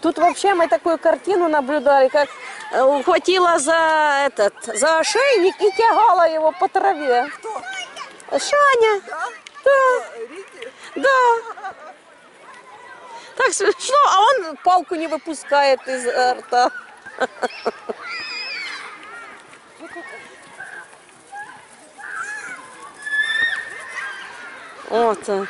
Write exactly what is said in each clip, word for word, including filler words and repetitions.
Тут вообще мы такую картину наблюдали, как ухватила за этот, за ошейник и тягала его по траве. Кто? Шаня. Да? Да. Рики? Да. Так смешно, а он палку не выпускает из рта. Вот так.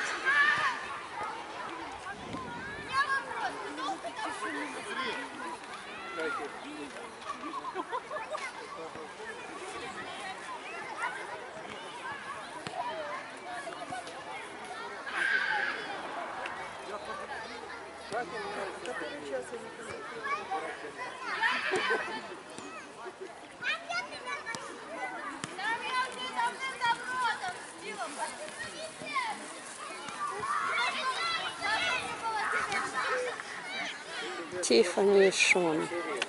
Тиффани и Шон.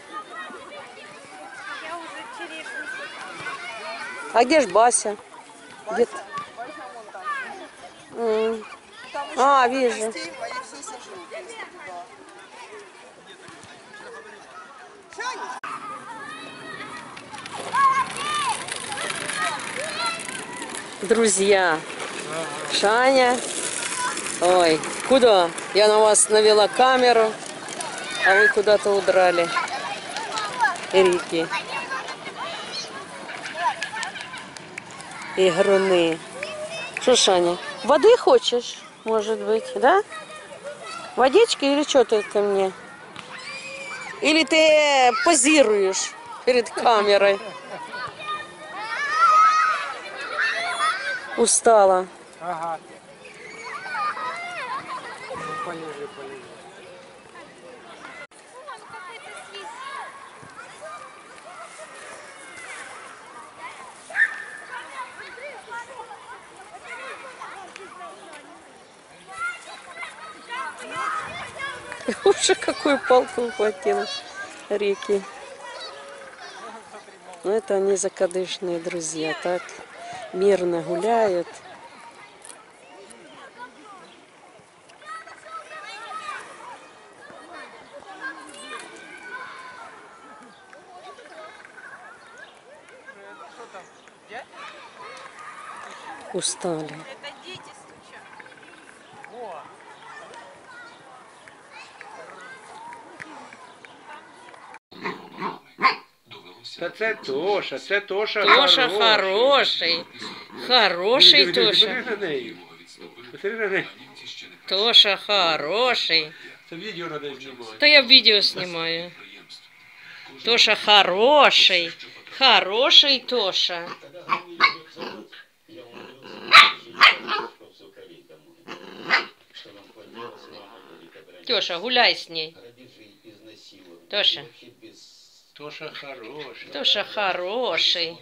А где ж Бася? Где -то? Mm. А, вижу. Друзья, Шаня. Ой, куда? Я на вас навела камеру, а вы куда-то удрали. Рики. Игруны. Что, Шаня, воды хочешь, может быть, да? Водички или что ты ко мне? Или ты позируешь перед камерой? Устала. Ага. Ну, полежи, полежи. Уже какую палку ухватил Рики. Ну это они закадышные друзья, так мирно гуляют. Устали. Та це Тоша, це Тоша Тоша хороший. хороший. Хороший Диви, диви, Тоша. диви, на неї. Посмотри на неї. Тоша хороший. Це відео треба знімати. То я видео снимаю. Тоша хороший. Хороший Тоша. Тоша, гуляй с ней. Тоша. Тоша хороший. Тоша хороший.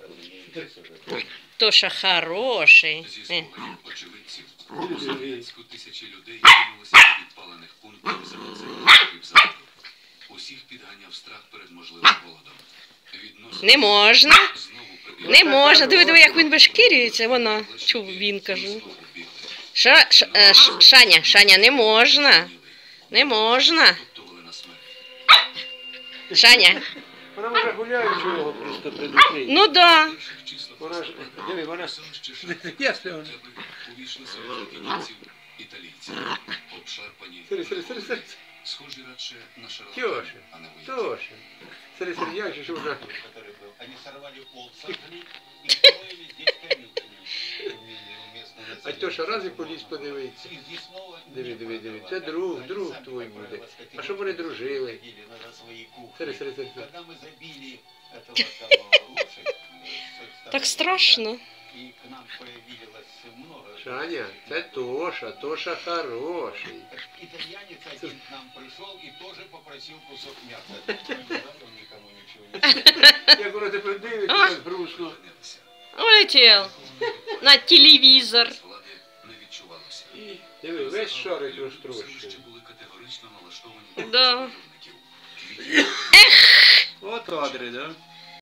Тоша хороший. Е. Зеленську тисячі людей кинулися до підпалених пунктів за концертів заходу. Усіх підганяв страх перед можливим голодом. Відносно Не можна. знову Не можна. Диви, диви, як він вишкірюється. Вона. Чув, він, кажу. Ша, ш, е, ш, Шаня, Шаня, не можна. Не можна. приготували на смерть. Шаня. Вона може гуляючого просто придушить. Ну да. Перших числах Вона ж, диви, вона селище ясно вона. увійшли серед німців, італійців, обшарпані, Сири, сири, сири, сири. схожі радше на шарлатанів, Тьоша, а не воїнців. Тоша. Сири, сири, як же ж вона. Они сорвали пол сажали и строили здесь конюшни. А Тоша раз і поліз подивитися. И здесь снова Диви, диви, диви. Це друг, друг твій буде. А щоб вони дружили? ходили на свои кухни. Сири, сири, сири. Когда мы забили этого самого лошадь, э, Так страшно. и к нам появилось много. Шаня, це Тоша, Тоша хороший. Итальянец один к нам пришел и тоже попросил кусок мяса. Не дал он никому ничего не Як вона тепер дивиться, так грустно. Улетел. На телевизор. Влади не відчувалося. І, диви, весь шарик Селище розтрощений. були категорично налаштовані Да. проти союзників. От адри, да?